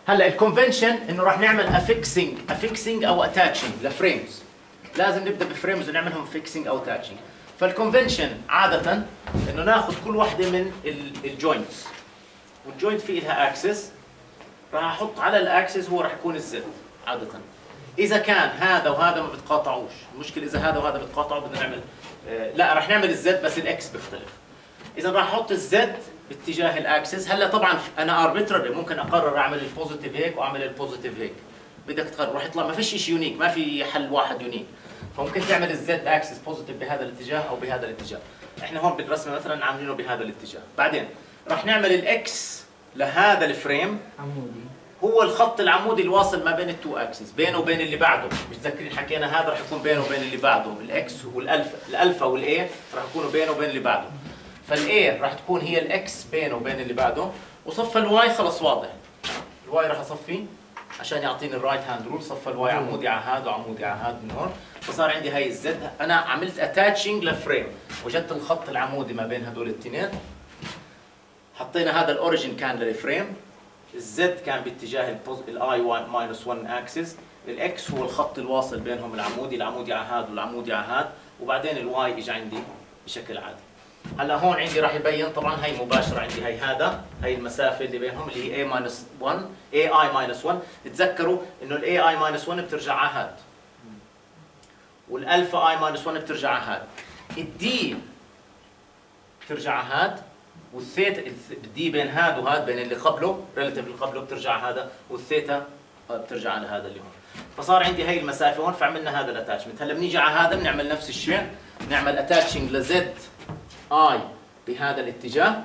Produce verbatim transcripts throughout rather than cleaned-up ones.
هلا الكونفنشن انه راح نعمل افيكسينج افيكسينج او اتاتشنج لفريمز. لازم نبدا بفريمز ونعملهم فيكسينج او اتاتشنج. فالكونفنشن عاده انه ناخذ كل وحده من الجوينتس، والجوينت في لها اكسس، راح احط على الاكسس هو راح يكون الزد عاده. اذا كان هذا وهذا ما بتقاطعوش، المشكله اذا هذا وهذا بتقاطعوا بدنا نعمل آه لا راح نعمل الزد بس الاكس بيختلف. اذا راح احط الزد باتجاه الاكسس. هلا طبعا انا اربيترالي ممكن اقرر اعمل البوزيتيف هيك واعمل البوزيتيف هيك، بدك تقرر، راح يطلع ما فيش شيء يونيك، ما في حل واحد يونيك. فممكن تعمل الزد اكسس بوزيتيف بهذا الاتجاه او بهذا الاتجاه. احنا هون بالرسمه مثلا عاملينه بهذا الاتجاه. بعدين راح نعمل الاكس لهذا الفريم عمودي، هو الخط العمودي الواصل ما بين التو اكسس، بينه وبين اللي بعده. مش متذكرين حكينا هذا راح يكون بينه وبين اللي بعده، الاكس والالفا، الالفا والاي راح يكونوا بينه وبين اللي بعده. فالاي راح تكون هي الاكس بينه وبين اللي بعده، وصف الواي خلص واضح. الواي راح اصفيه عشان يعطيني الرايت هاند رول، صف الواي عمودي على هذا وعمودي على هذا من هون، فصار عندي هاي الزد. انا عملت اتاتشنج لفريم، وجدت الخط العمودي ما بين هدول الاثنين. حطينا هذا الاوريجن كان للفريم، الزد كان باتجاه الاي ماينس واحد اكسس، الاكس هو الخط الواصل بينهم العمودي، العمودي على هذا والعمودي على هذا، وبعدين الواي اجى عندي بشكل عادي. هلا هون عندي راح يبين طبعا هي مباشره عندي هي هذا هي المسافه اللي بينهم اللي هي a ماينس واحد اي اي ماينس واحد. تتذكروا انه الاي اي ماينس واحد بترجع على هذا، والالفا اي ماينس واحد بترجع على هذا، الدي بترجع على هذا، والثيتا الدي بين هذا وهذا بين اللي قبله ريلاتيف اللي قبله بترجع على هذا، والثيتا بترجع على هذا اللي هون. فصار عندي هي المسافه هون، فعملنا هذا الاتاتشمنت. هلا بنيجي على هذا بنعمل نفس الشيء، نعمل اتاتشنج لزد اي بهذا الاتجاه،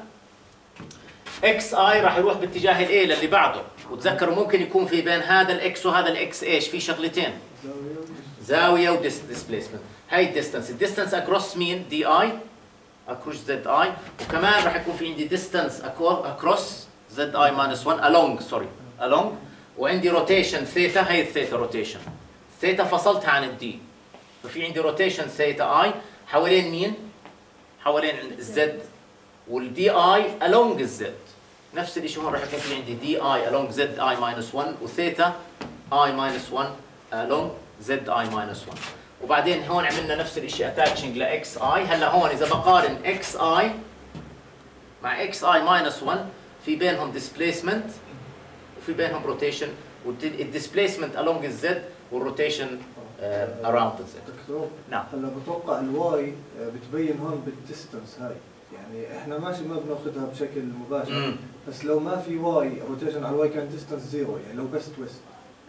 اكس اي راح يروح باتجاه الاي للي بعده. وتذكروا ممكن يكون في بين هذا الاكس وهذا الاكس ايش؟ في شغلتين، زاويه وديسبيسمنت. هاي الديستانس، الديستانس اكروس مين؟ دي اي اكروس زد اي، وكمان راح يكون في عندي ديستانس اكروس زد اي ماينس واحد along سوري along، وعندي روتيشن ثيتا، هي الثيتا روتيشن، ثيتا فصلتها عن الدي، ففي عندي روتيشن ثيتا اي حوالين مين؟ حوالين الزد، والدي اي along الزد. نفس الشيء هون راح يكون في عندي دي اي along زد اي ماينس واحد، وثيتا اي ماينس واحد along زد اي ماينس واحد. وبعدين هون عملنا نفس الشيء اتاتشنج لاكس اي. هلا هون اذا بقارن اكس اي مع اكس اي ماينس واحد، في بينهم ديسبيسمنت وفي بينهم روتيشن، والديسبيسمنت along الزد والروتيشن اراوند الزد. دكتور نعم. هلا بتوقع الواي بتبين هون بالديستنس هاي، يعني احنا ماشي ما بناخذها بشكل مباشر. مم. بس لو ما في واي روتيشن على الواي كان ديستنس زيرو، يعني لو بس تويست.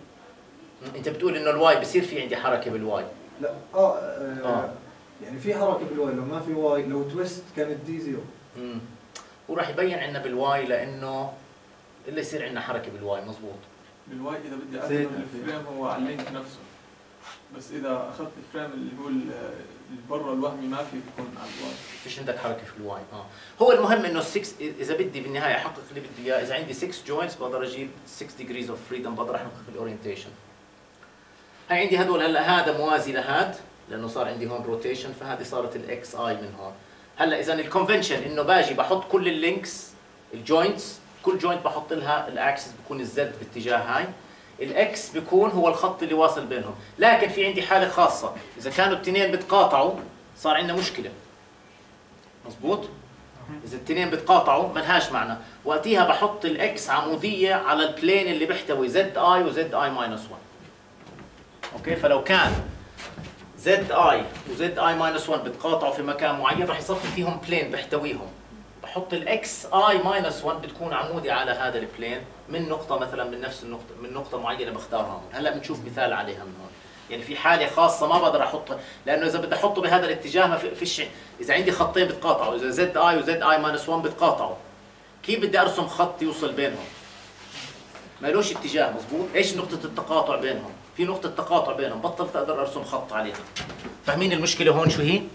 انت بتقول انه الواي بصير في عندي حركه بالواي؟ لا اه, آه, آه. يعني في حركه بالواي، لو ما في واي لو تويست كانت دي زيرو. امم وراح يبين عندنا بالواي لانه اللي يصير عندنا حركه بالواي. مضبوط. بالواي اذا بدي اخذ الفريم هو على اللينك نفسه، بس اذا اخذت الفريم اللي هو اللي برا الوهمي ما في بيكون على الواي، فيش عندك حركه في الواي. اه هو المهم انه ستة اذا بدي بالنهايه احقق اللي بدي اياه، اذا عندي ستة جوينتس بقدر اجيب ستة ديجريز اوف فريدم، بقدر احقق الاورينتيشن. هاي عندي هدول. هلا هذا موازي لهذا لانه صار عندي هون روتيشن، فهذه صارت الاكس اي من هون. هلا اذا الكونفنشن انه باجي بحط كل اللينكس الجوينتس، كل جوينت بحط لها الاكسس بكون الزد باتجاه هاي، الاكس بيكون هو الخط اللي واصل بينهم. لكن في عندي حاله خاصه، اذا كانوا الاثنين بتقاطعوا صار عندنا مشكله. مزبوط؟ اذا الاثنين بتقاطعوا ما لهاش معنى، وقتها بحط الاكس عموديه على البلين اللي بيحتوي زد اي وزد اي ماينس واحد. اوكي، فلو كان زد اي وزد اي ماينس واحد بتقاطعوا في مكان معين راح يصفي فيهم بلين بيحتويهم، بحط الاكس اي ماينس واحد بتكون عمودي على هذا البلين من نقطه مثلا من نفس النقطه من نقطه معينه بختارها هون. هلا بنشوف مثال عليها من هون. يعني في حاله خاصه ما بقدر احطها، لانه اذا بدي احطه بهذا الاتجاه ما فيش. اذا عندي خطين بتقاطعوا، اذا زد اي وزد اي ماينس واحد بتقاطعوا، كيف بدي ارسم خط يوصل بينهم؟ ما لوش اتجاه. مزبوط. ايش نقطه التقاطع بينهم؟ في نقطه تقاطع بينهم، بطلت اقدر ارسم خط عليها. فاهمين المشكله هون شو هي؟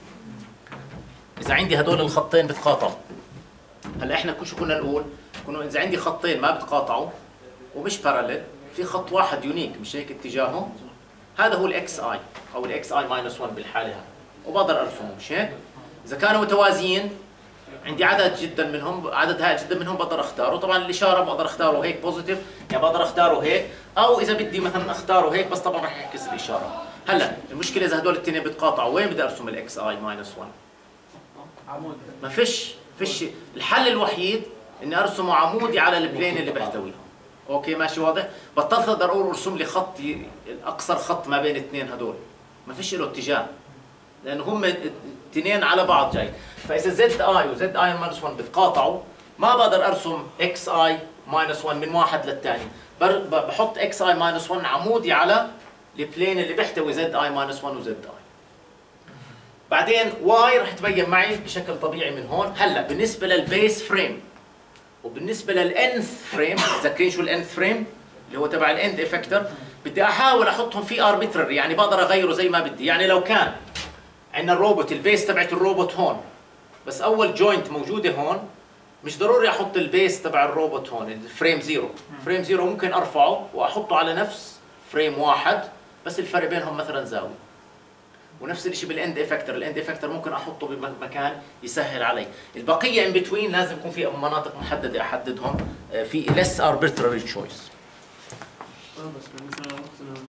اذا عندي هدول الخطين بتقاطعوا، هلا احنا شو كنا نقول؟ كنا اذا عندي خطين ما بتقاطعوا ومش باراليل، في خط واحد يونيك مش هيك اتجاهه، هذا هو الاكس اي او الاكس اي ماينس واحد بالحاله هاي، وبقدر ارسمه مش هيك؟ اذا كانوا متوازيين عندي عدد جدا منهم، عدد هائل جدا منهم بقدر اختاره. طبعا الاشاره بقدر اختاره هيك بوزيتيف، يعني بقدر اختاره هيك، او اذا بدي مثلا اختاره هيك بس طبعا راح يعكس الاشاره. هلا المشكله اذا هدول الاثنين بيتقاطعوا وين بدي ارسم الاكس اي ماينس واحد؟ عمود. ما فيش فيش الحل الوحيد اني ارسمه عمودي على البلين اللي بيحتويهم. اوكي ماشي واضح؟ بطلت اقدر اقول ارسم لي خط اقصر خط ما بين الاثنين هدول، ما فيش له اتجاه لانه هم الاثنين على بعض جاي. فاذا زد اي وزد اي ماينس واحد بتقاطعوا ما بقدر ارسم اكس اي ماينس واحد من واحد للثاني، بحط اكس اي ماينس واحد عمودي على البلين اللي بيحتوي زد اي ماينس واحد وزد اي. بعدين واي راح تبين معي بشكل طبيعي من هون. هلا بالنسبه للبيس فريم وبالنسبه للانث فريم، تذكرين شو الانث فريم؟ اللي هو تبع الاند افكتور، بدي احاول احطهم في اربيترري، يعني بقدر اغيره زي ما بدي. يعني لو كان عندنا الروبوت البيس تبعت الروبوت هون، بس اول جوينت موجوده هون، مش ضروري احط البيس تبع الروبوت هون، الفريم زيرو، فريم زيرو ممكن ارفعه واحطه على نفس فريم واحد، بس الفرق بينهم مثلا زاويه. ونفس الشيء بالاند افكتور، الاند افكتور ممكن احطه بمكان يسهل علي. البقيه ان بتوين لازم يكون في مناطق محدده احددهم، في less arbitrary choice. بس بالنسبه